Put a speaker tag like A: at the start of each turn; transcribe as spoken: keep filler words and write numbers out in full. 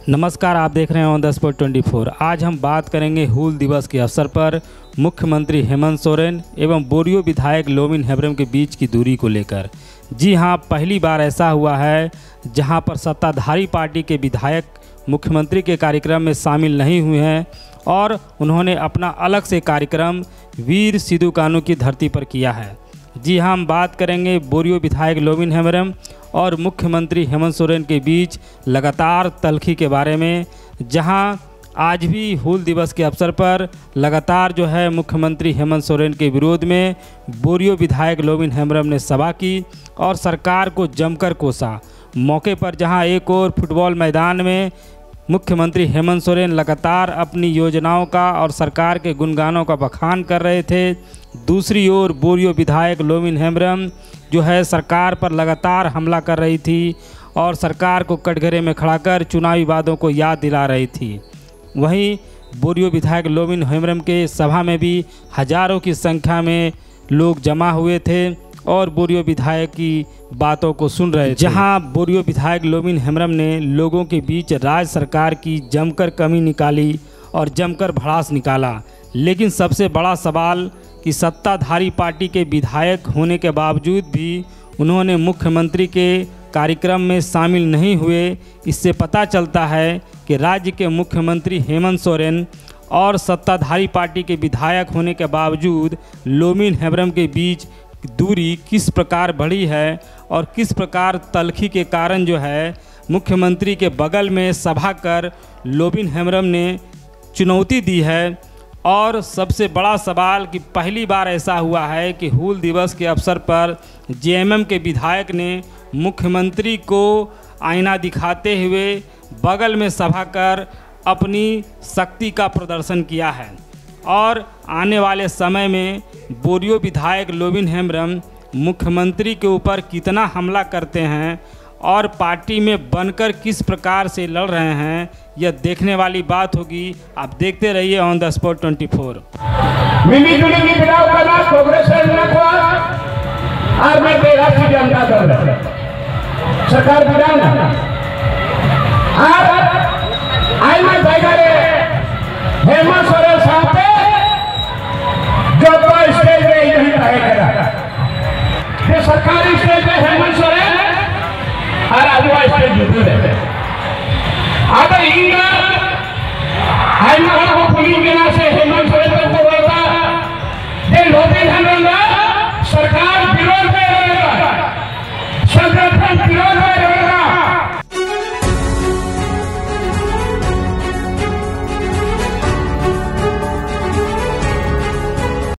A: नमस्कार, आप देख रहे हैं on the spot twenty four. आज हम बात करेंगे हूल दिवस के अवसर पर मुख्यमंत्री हेमंत सोरेन एवं बोरियो विधायक लोमिन हेम्ब्रम के बीच की दूरी को लेकर। जी हां, पहली बार ऐसा हुआ है जहां पर सत्ताधारी पार्टी के विधायक मुख्यमंत्री के कार्यक्रम में शामिल नहीं हुए हैं और उन्होंने अपना अलग से कार्यक्रम वीर सिधु कान्हू की धरती पर किया है। जी हाँ, हम बात करेंगे बोरियो विधायक लोमिन हेम्ब्रम और मुख्यमंत्री हेमंत सोरेन के बीच लगातार तल्खी के बारे में, जहां आज भी हूल दिवस के अवसर पर लगातार जो है मुख्यमंत्री हेमंत सोरेन के विरोध में बोरियो विधायक लोमिन हेम्ब्रम ने सभा की और सरकार को जमकर कोसा। मौके पर जहां एक और फुटबॉल मैदान में मुख्यमंत्री हेमंत सोरेन लगातार अपनी योजनाओं का और सरकार के गुणगानों का बखान कर रहे थे, दूसरी ओर बोरियो विधायक लोमिन हेम्ब्रम जो है सरकार पर लगातार हमला कर रही थी और सरकार को कटघरे में खड़ा कर चुनावी वादों को याद दिला रही थी। वहीं बोरियो विधायक लोमिन हेम्ब्रम के सभा में भी हजारों की संख्या में लोग जमा हुए थे और बोरियो विधायक की बातों को सुन रहे थे। जहां बोरियो विधायक लोमिन हेम्ब्रम ने लोगों के बीच राज्य सरकार की जमकर कमी निकाली और जमकर भड़ास निकाला, लेकिन सबसे बड़ा सवाल कि सत्ताधारी पार्टी के विधायक होने के बावजूद भी उन्होंने मुख्यमंत्री के कार्यक्रम में शामिल नहीं हुए। इससे पता चलता है कि राज्य के मुख्यमंत्री हेमंत सोरेन और सत्ताधारी पार्टी के विधायक होने के बावजूद लोमिन हेम्ब्रम के बीच दूरी किस प्रकार बढ़ी है और किस प्रकार तल्खी के कारण जो है मुख्यमंत्री के बगल में सभा कर लोमिन हेम्ब्रम ने चुनौती दी है। और सबसे बड़ा सवाल कि पहली बार ऐसा हुआ है कि हूल दिवस के अवसर पर जेएमएम के विधायक ने मुख्यमंत्री को आईना दिखाते हुए बगल में सभा कर अपनी शक्ति का प्रदर्शन किया है। और आने वाले समय में बोरियो विधायक लोमिन हेम्ब्रम मुख्यमंत्री के ऊपर कितना हमला करते हैं और पार्टी में बनकर किस प्रकार से लड़ रहे हैं, यह देखने वाली बात होगी। आप देखते रहिए on the spot twenty four.
B: मिली-जुली की बिना करना कांग्रेस और मैं तेरा की जनता दल सरकार बिना और आई में जाएगा रे हेमंत सोरेन साहब पे जो तो स्टेज में यही रहेगा ये सरकारी स्टेज में हेमंत सोरेन और आदिवासी स्टेज जुड़े रहते। अगर इन आई में